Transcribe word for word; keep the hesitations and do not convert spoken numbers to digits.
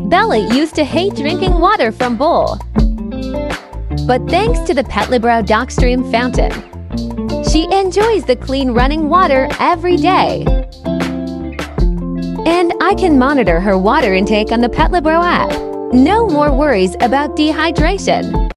Bella used to hate drinking water from bowl. But thanks to the PETLIBRO Dockstream Fountain, she enjoys the clean running water every day. And I can monitor her water intake on the PETLIBRO app. No more worries about dehydration.